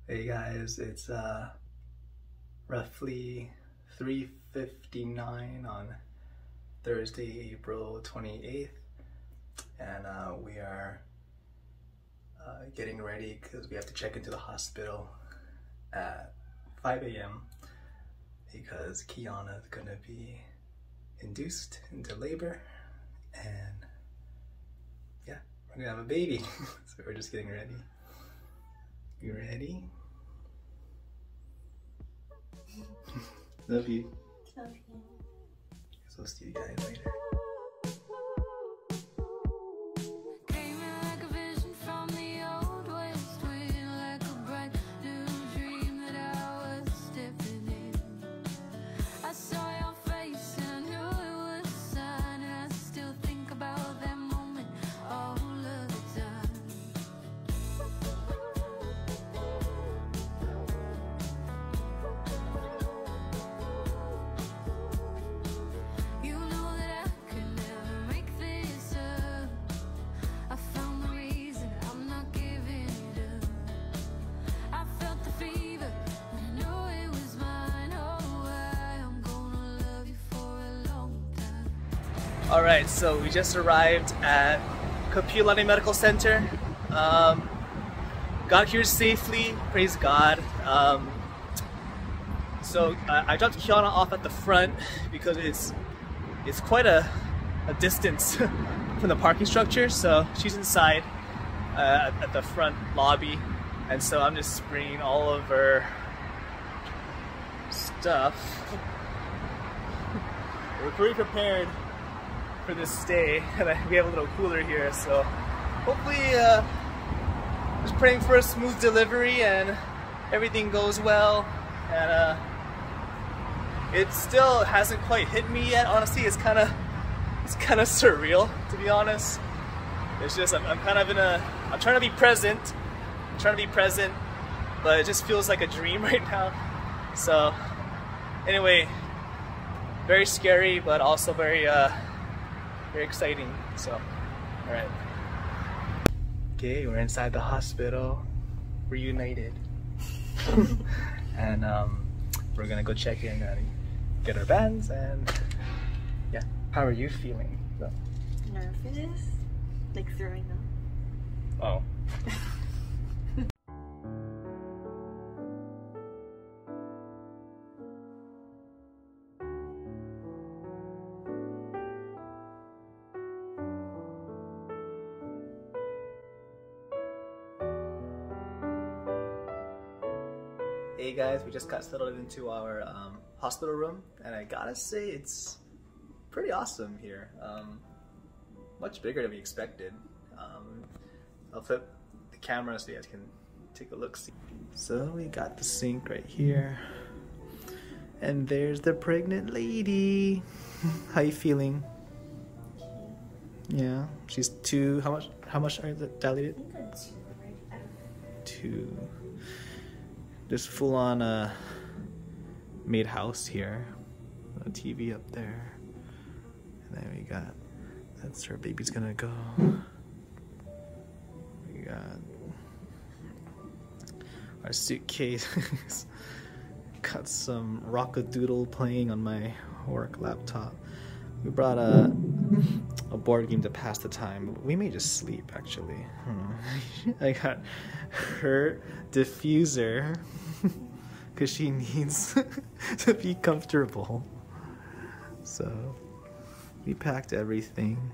Hey guys, it's roughly 3:59 on Thursday, April 28th, and we are getting ready because we have to check into the hospital at 5 a.m. because Kiana is gonna be induced into labor, and yeah, we're gonna have a baby. So we're just getting ready. You ready? Love you. Love you. So see you guys later. Alright, so we just arrived at Kapi'olani Medical Center. Got here safely, praise God. So I dropped Kiana off at the front because it's quite a distance from the parking structure. So she's inside at the front lobby, and so I'm just bringing all of her stuff. We're pretty prepared for this stay, and we have a little cooler here, so hopefully just praying for a smooth delivery and everything goes well. And it still hasn't quite hit me yet, honestly. It's kind of surreal, to be honest. It's just I'm kind of I'm trying to be present, but it just feels like a dream right now. So anyway, very scary, but also very exciting. So, all right. Okay, we're inside the hospital, reunited, and we're gonna go check in and get our bands, and yeah. How are you feeling? So. Nervous, like throwing up. Oh. Hey guys, we just got settled into our hospital room, and I gotta say it's pretty awesome here. Much bigger than we expected. I'll flip the camera so you guys can take a look. See. So we got the sink right here, and there's the pregnant lady. How you feeling? Yeah, she's 2. How much are the dilated? I think that's 2, right? 2. Just full on made house here. A TV up there. And then we got, that's where baby's gonna go. We got our suitcase. Got some Rockadoodle playing on my work laptop. We brought a board game to pass the time. We may just sleep, actually. I got her diffuser because she needs to be comfortable. So we packed everything.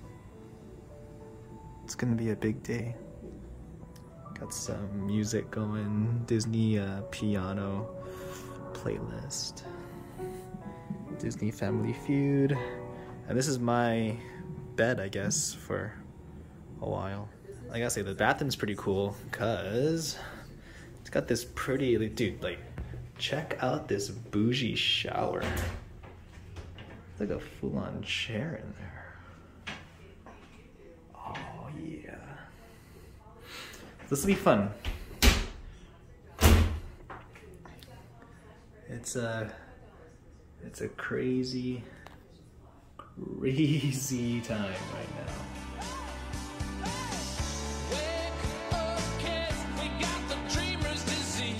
It's gonna be a big day. Got some music going, Disney piano playlist. Disney Family Feud, and this is my bed, I guess, for a while. I gotta say the bathroom's pretty cool because it's got this pretty, dude, like, check out this bougie shower. It's like a full-on chair in there. Oh yeah, this will be fun. It's a crazy time right now. Wake up, kids, we got the dreamer's disease.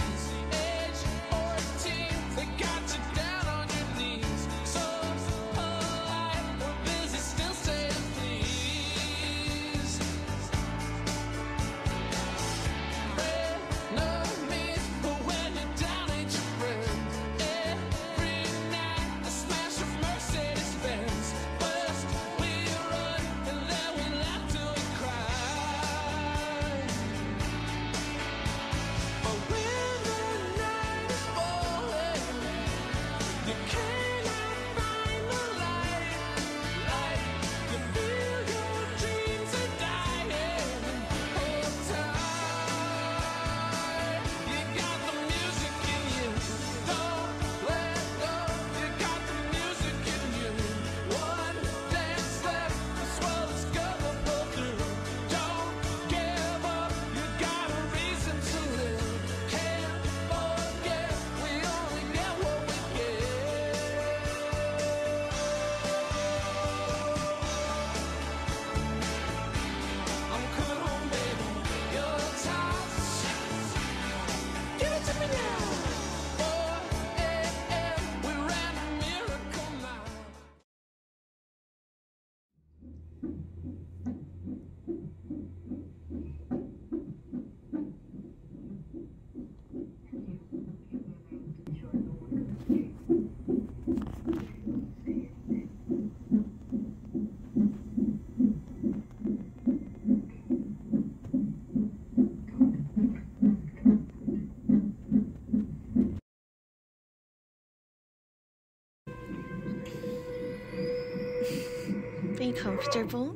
comfortable?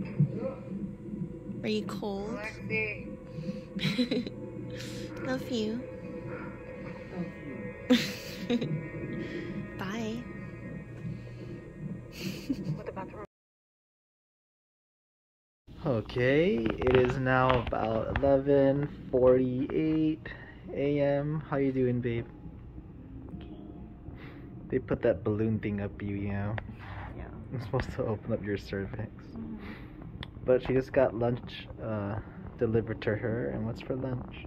Are you cold? Love you. Bye. Okay, it is now about 11:48 a.m. How you doing, babe? They put that balloon thing up you, Yeah. I'm supposed to open up your cervix. But she just got lunch delivered to her. And what's for lunch?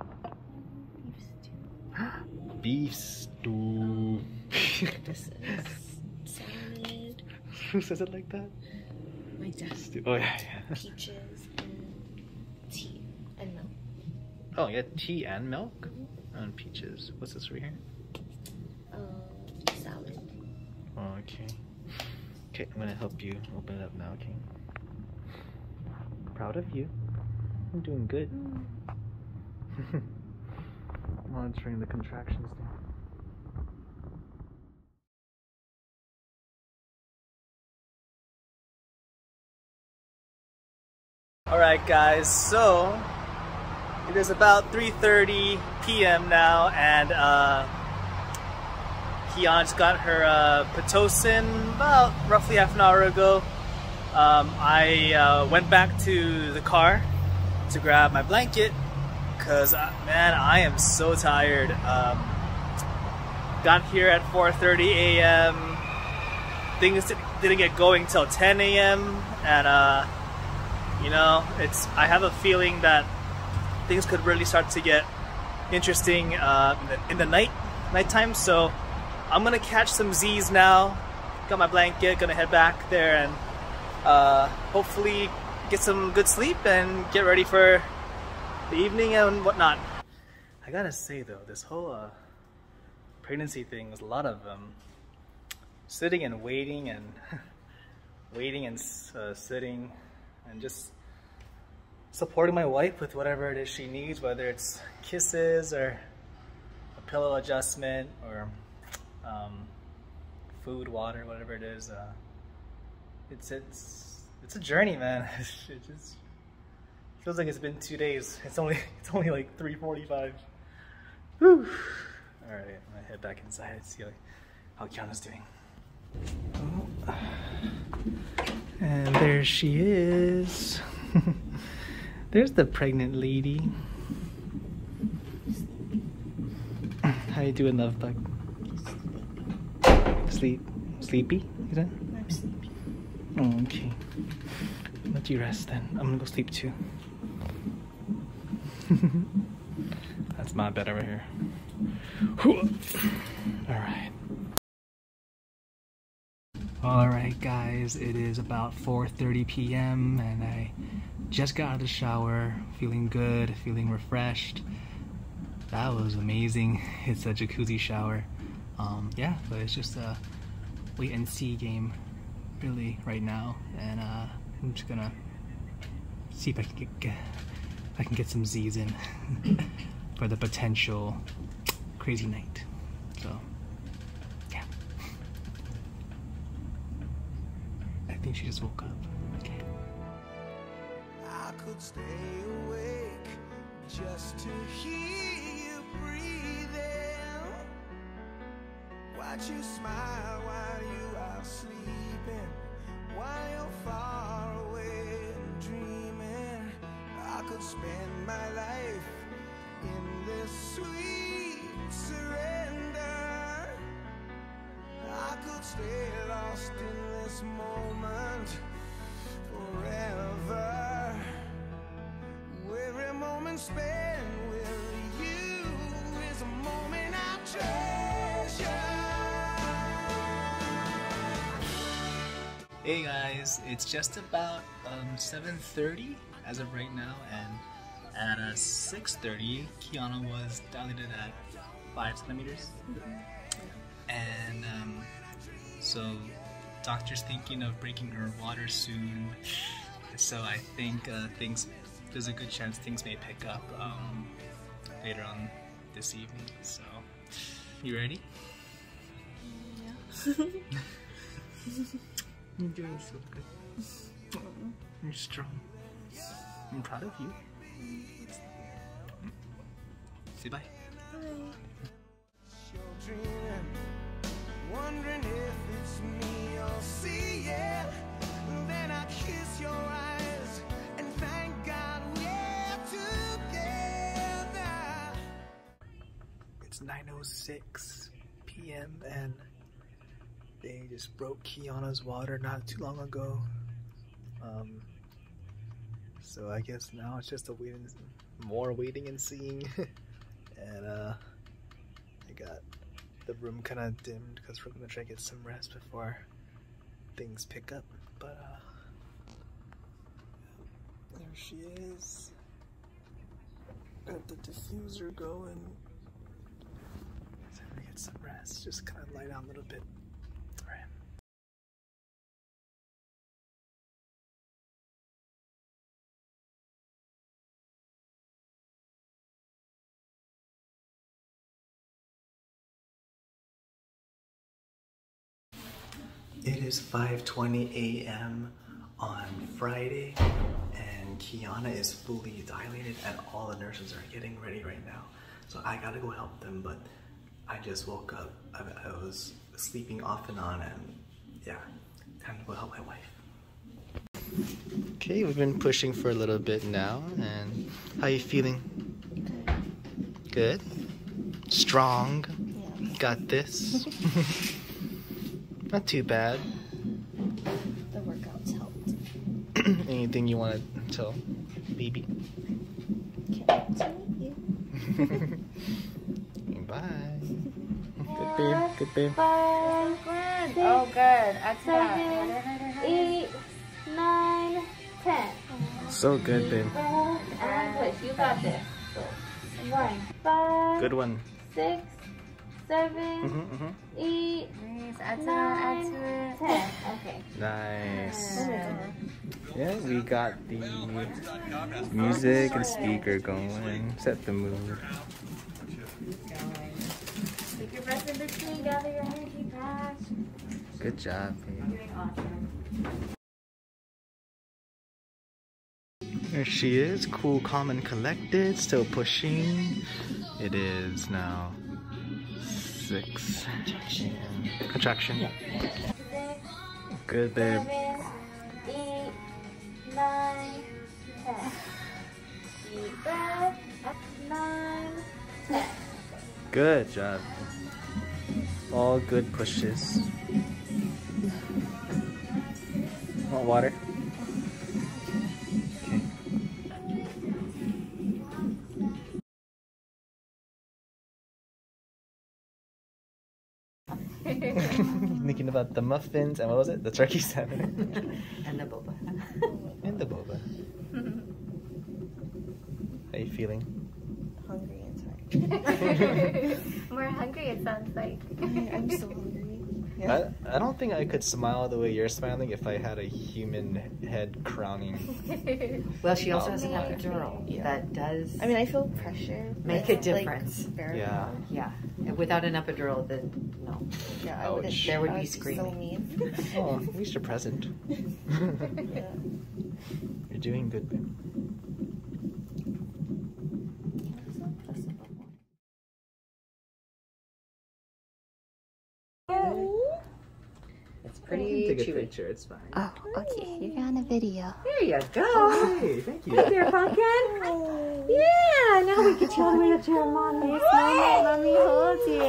Beef stew. This is salad. Who says it like that? My dad. Oh yeah. Peaches and tea and milk. Oh yeah, tea and milk and peaches. What's this right here? Salad. Oh, okay. Okay, I'm gonna help you open it up now. Okay. Proud of you. I'm doing good. Monitoring the contractions there. Alright guys, so it is about 3:30 p.m. now, and Kian just got her Pitocin about roughly half an hour ago. I went back to the car to grab my blanket because, man, I am so tired. Got here at 4:30 a.m. Things didn't get going till 10 a.m. and you know, I have a feeling that things could really start to get interesting in the nighttime. So I'm gonna catch some Z's now. Got my blanket, gonna head back there and hopefully get some good sleep and get ready for the evening and whatnot. I gotta say though, this whole pregnancy thing was a lot of sitting and waiting and waiting and sitting and just supporting my wife with whatever it is she needs, whether it's kisses or a pillow adjustment or food, water, whatever it is. It's a journey, man. It just feels like it's been 2 days. It's only like 3:45. Whew. All right, I'm gonna head back inside and see how Kiana's doing. Oh. And there she is. There's the pregnant lady. How you doing, love bug? Sleepy? Is that? I'm sleepy. Oh, okay. Let you rest then. I'm gonna go sleep too. That's my bed over here. Alright. Alright guys, it is about 4:30 p.m. and I just got out of the shower, feeling good, feeling refreshed. That was amazing. It's a jacuzzi shower. Yeah, but it's just a wait and see game really right now, and I'm just gonna see if I can get some Z's in for the potential crazy night. So yeah, I think she just woke up. Okay. I could stay awake just to hear you breathing, watch you smile while you are sleeping, while you're far away and dreaming. I could spend my life in this sweet surrender. I could stay lost in this moment forever. Every moment spent with you is a moment I treasure. Hey guys, it's just about 7:30 as of right now, and at 6:30 Kiana was dilated at 5 centimeters. And so doctor's thinking of breaking her water soon, so I think there's a good chance things may pick up later on this evening. So you ready? Yeah. You're doing so good. You're strong. I'm proud of you. Say bye. Wondering if it's me you'll see, yeah. Then I kiss your eyes and thank God we're together. It's 9:06 p.m. and they just broke Kiana's water not too long ago. So I guess now it's just more waiting and seeing. And I got the room kind of dimmed because we're gonna try to get some rest before things pick up. But there she is. Got the diffuser going. Time to get some rest. Just kind of lie down a little bit. All right. It is 5:20 a.m. on Friday, and Kiana is fully dilated, and all the nurses are getting ready right now. So I gotta go help them, but I just woke up. I was sleeping off and on, and yeah, time to go help my wife. Okay, we've been pushing for a little bit now, and how you feeling? Good? Strong? Yeah. Got this? Not too bad. The workouts helped. Anything you want to tell baby? Can't wait to meet you. Bye. Good babe. Good babe. 5, 6, oh good. 7, 8, 9, 10. So good, babe. And push. You got this. 1, 5. Good one. 6, 7, 8. Nice. Add to it. 10. Okay. Nice. Yeah, we got the music and speaker going. Set the mood. Take your breath in between. Gather your energy back. Good job, babe. You're doing awesome. There she is, cool, calm, and collected. Still pushing. It is now 6. Contraction. Yeah. Good, babe. 7, 8, 9, 10. Deep breath. 9, 10. Good job. All good pushes. Want water? Thinking about the muffins and what was it? The turkey salad. And the boba. And the boba. How you feeling? Hungry and tired. More hungry, it sounds like. I'm so hungry. Yeah. I don't think I could smile the way you're smiling if I had a human head crowning. Well, she also has an epidural that does. I mean, I feel pressure. Make a difference. Like, very Yeah. hard. Yeah. Without an epidural, then no. Yeah, I Ouch. wouldn't. There would I be be screaming. so mean. Oh, at least you're present. Yeah. You're doing good, babe. It's pretty Take a chewy. picture, it's fine. Oh, okay. You're on a video. There you go. Hey, thank you. Hey there, pumpkin. Yeah, now we can tell me to your mommy. Mommy holds you.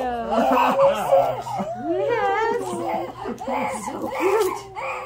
Yes. That's so cute.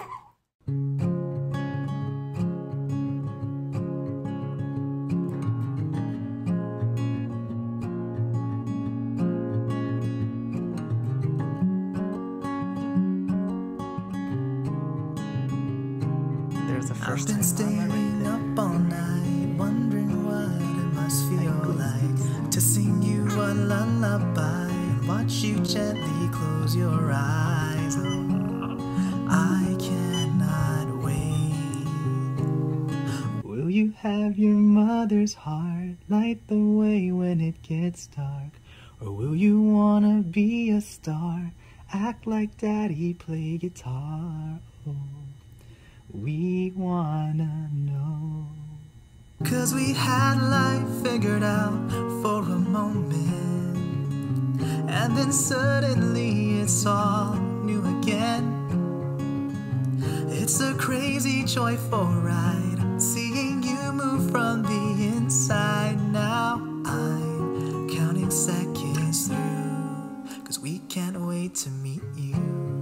There's the I've first been time staying up all night, wondering what it must feel like to sing you a lullaby and watch you gently close your eyes. Oh, I cannot wait. Will you have your mother's heart light the way when it gets dark? Or will you wanna be a star, act like daddy, play guitar? Oh. We wanna know. 'Cause we had life figured out for a moment, and then suddenly it's all new again. It's a crazy, joyful ride, seeing you move from the inside. Now I'm counting seconds through, 'cause we can't wait to meet you.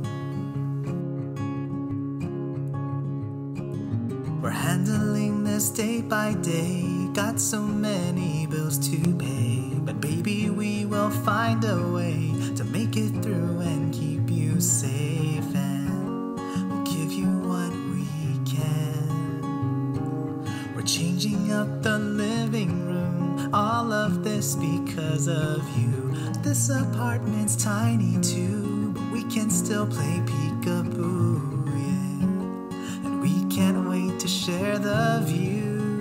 We're handling this day by day, got so many bills to pay, but baby, we will find a way to make it through and keep you safe, and we'll give you what we can. We're changing up the living room, all of this because of you. This apartment's tiny too, but we can still play peekaboo, yeah. And we can't wait to share the view.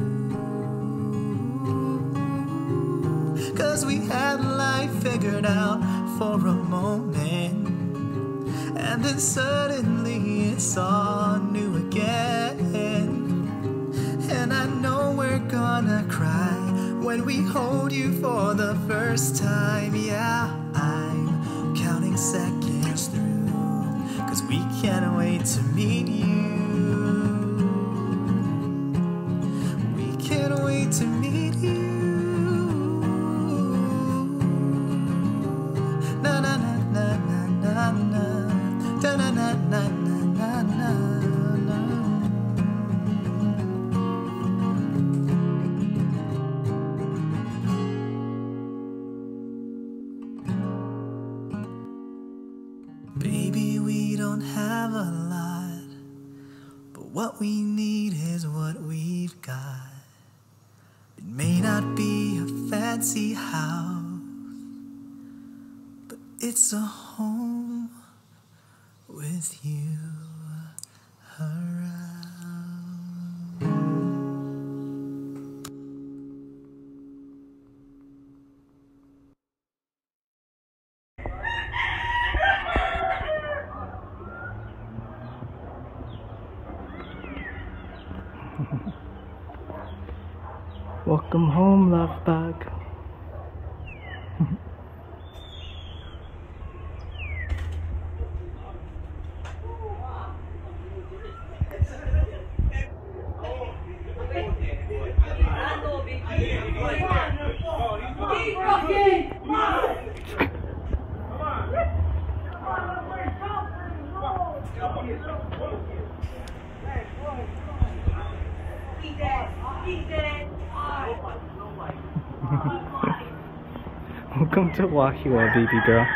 'Cause we had life figured out for a moment, and then suddenly it's all new again. And I know we're gonna cry when we hold you for the first time. Yeah, I'm counting seconds through, 'cause we can't wait to meet you. We can't wait to meet you. Na na na na na na na, da na na na na na na na. Baby, we don't have a lot, but what we need is what we've got. It may not be a fancy house, but it's a home with you around. Welcome home, love bug. Welcome to Wahila, baby girl.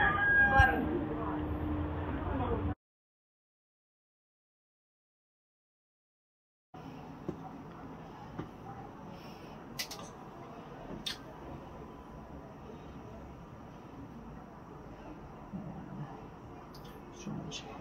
So much